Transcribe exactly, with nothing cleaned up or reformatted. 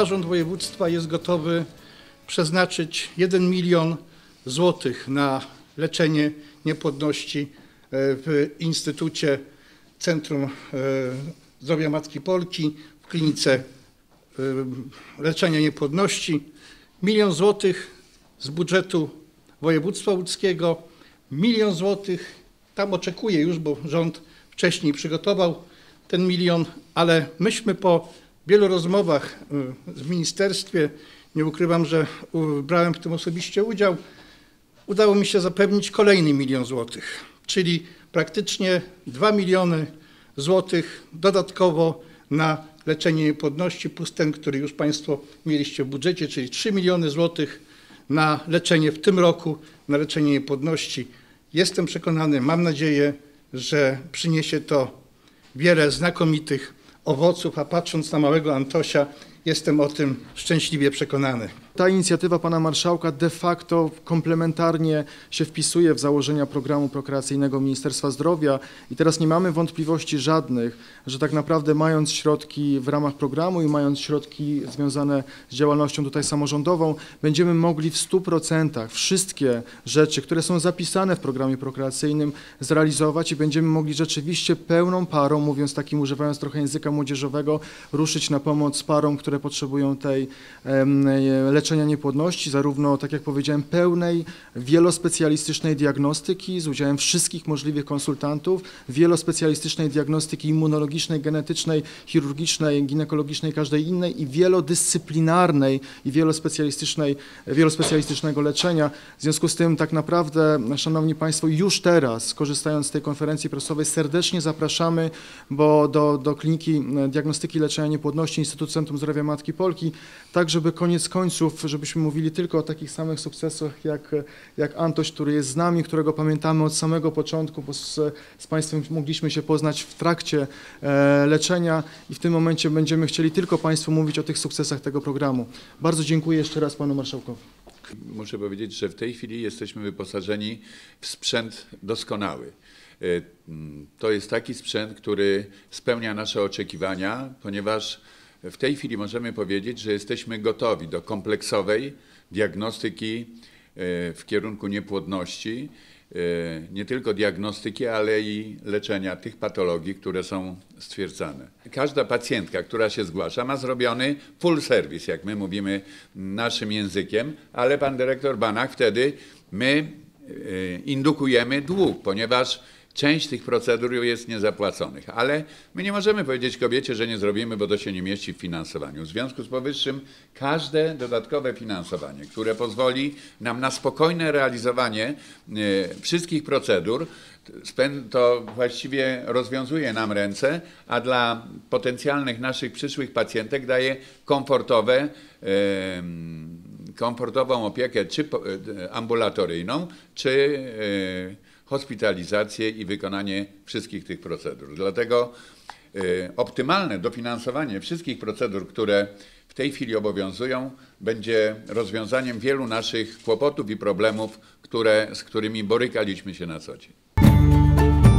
zarząd województwa jest gotowy przeznaczyć jeden milion złotych na leczenie niepłodności w Instytucie Centrum Zdrowia Matki Polki, w klinice leczenia niepłodności. Milion złotych z budżetu województwa łódzkiego, milion złotych, tam oczekuję już, bo rząd wcześniej przygotował ten milion, ale myśmy po wielu rozmowach w ministerstwie, nie ukrywam, że brałem w tym osobiście udział, udało mi się zapewnić kolejny milion złotych, czyli praktycznie dwa miliony złotych dodatkowo na leczenie niepłodności plus ten, który już Państwo mieliście w budżecie, czyli trzy miliony złotych na leczenie w tym roku, na leczenie niepłodności. Jestem przekonany, mam nadzieję, że przyniesie to wiele znakomitych owoców, a patrząc na małego Antosia, jestem o tym szczęśliwie przekonany. Ta inicjatywa pana marszałka de facto komplementarnie się wpisuje w założenia programu prokreacyjnego Ministerstwa Zdrowia i teraz nie mamy wątpliwości żadnych, że tak naprawdę mając środki w ramach programu i mając środki związane z działalnością tutaj samorządową, będziemy mogli w stu procentach wszystkie rzeczy, które są zapisane w programie prokreacyjnym, zrealizować i będziemy mogli rzeczywiście pełną parą, mówiąc takim, używając trochę języka młodzieżowego, ruszyć na pomoc parom, które potrzebują tej um, leczenia niepłodności, zarówno, tak jak powiedziałem, pełnej, wielospecjalistycznej diagnostyki z udziałem wszystkich możliwych konsultantów, wielospecjalistycznej diagnostyki immunologicznej, genetycznej, chirurgicznej, ginekologicznej, każdej innej i wielodyscyplinarnej i wielospecjalistycznej, wielospecjalistycznego leczenia. W związku z tym tak naprawdę, Szanowni Państwo, już teraz, korzystając z tej konferencji prasowej, serdecznie zapraszamy bo do, do Kliniki Diagnostyki i Leczenia Niepłodności Instytutu Centrum Zdrowia Matki Polki, tak żeby koniec końców, żebyśmy mówili tylko o takich samych sukcesach jak, jak Antoś, który jest z nami, którego pamiętamy od samego początku, bo z, z Państwem mogliśmy się poznać w trakcie e, leczenia i w tym momencie będziemy chcieli tylko Państwu mówić o tych sukcesach tego programu. Bardzo dziękuję jeszcze raz Panu Marszałkowi. Muszę powiedzieć, że w tej chwili jesteśmy wyposażeni w sprzęt doskonały. To jest taki sprzęt, który spełnia nasze oczekiwania, ponieważ w tej chwili możemy powiedzieć, że jesteśmy gotowi do kompleksowej diagnostyki w kierunku niepłodności, nie tylko diagnostyki, ale i leczenia tych patologii, które są stwierdzane. Każda pacjentka, która się zgłasza, ma zrobiony full service, jak my mówimy naszym językiem, ale pan dyrektor Banach wtedy my indukujemy dług, ponieważ część tych procedur jest niezapłaconych, ale my nie możemy powiedzieć kobiecie, że nie zrobimy, bo to się nie mieści w finansowaniu. W związku z powyższym każde dodatkowe finansowanie, które pozwoli nam na spokojne realizowanie wszystkich procedur, to właściwie rozwiązuje nam ręce, a dla potencjalnych naszych przyszłych pacjentek daje komfortowe, komfortową opiekę, czy ambulatoryjną, czy hospitalizację i wykonanie wszystkich tych procedur. Dlatego optymalne dofinansowanie wszystkich procedur, które w tej chwili obowiązują, będzie rozwiązaniem wielu naszych kłopotów i problemów, które, z którymi borykaliśmy się na co dzień.